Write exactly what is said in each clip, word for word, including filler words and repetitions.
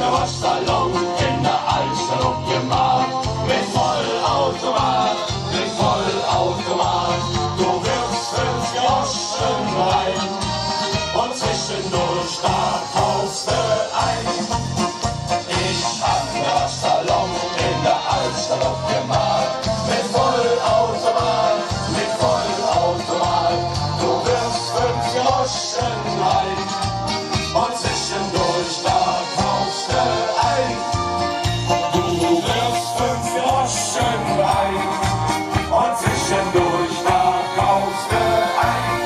der Waschsalon in der Altstadt gemacht. Mit Vollautomat, mit Vollautomat. Du wirfst fünf Groschen rein und zwischendurch da kaufst du ein. Ich hab den Waschsalon in der Altstadt gemacht. Mit Vollautomat, mit Vollautomat. Du wirfst fünf Groschen rein und zwischendurch da kaufst du ein. Du wirfst fünf Groschen rein und zwischendurch da kaufst du ein.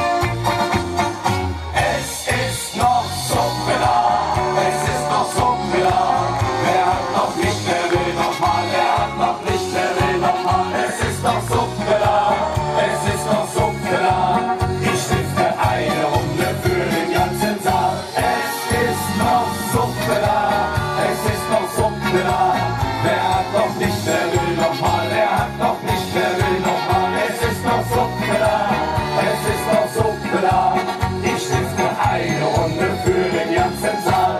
Es ist noch Suppe da, es ist noch Suppe da. Wer hat noch nicht, wer will noch mal, wer hat noch nicht, wer will noch mal. Es ist noch Suppe da, es ist noch Suppe da. Ich stifte eine Runde für den ganzen Saal. Es ist noch Suppe da, es ist noch Suppe da. Wer hat noch nicht, wer will noch mal, wer hat noch nicht, wer will noch mal. Es ist noch Suppe da, es ist noch Suppe da. Ich stifte eine Runde für den ganzen Saal.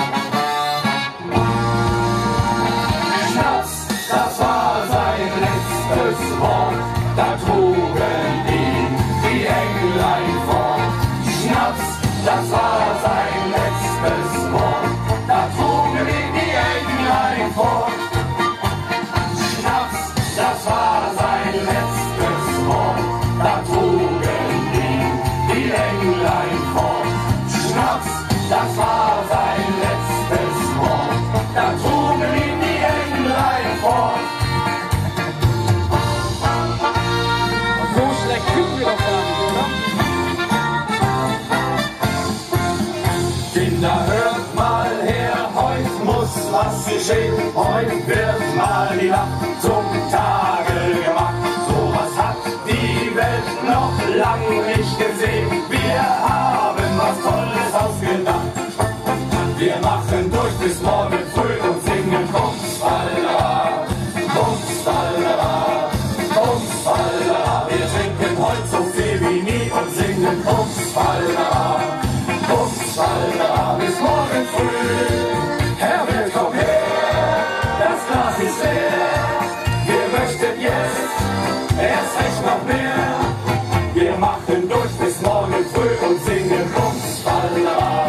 Schnaps, das war sein letztes Wort, da trugen ihn die Englein fort. Schnaps, das war sein letztes Wort, da trugen ihn die Englein fort. Schnaps, das war sein letztes Wort, da trugen ihn die Englein fort. Schnaps, das war sein letztes Wort, da trugen ihn die Englein fort. So schlecht finden wir doch gar nicht, oder? Kinder, hört mal her, heut muss was geschehen. Heut wird mal die Nacht zum Tage gemacht. Sowas hat die Welt noch lang nicht gesehen. Wir haben was Tolles ausgedacht. Wir machen durch bis morgen früh und singen Bumsfallera, Bumsfallera, Bumsfallera. Wir trinken heute so viel wie nie und singen Bumsfallera, Bumsfallera bis morgen früh. Herr Wirt, komm her, das Glas ist leer. Wir möchten jetzt erst recht noch mehr. Wir machen durch bis morgen früh und singen Bumsfallera.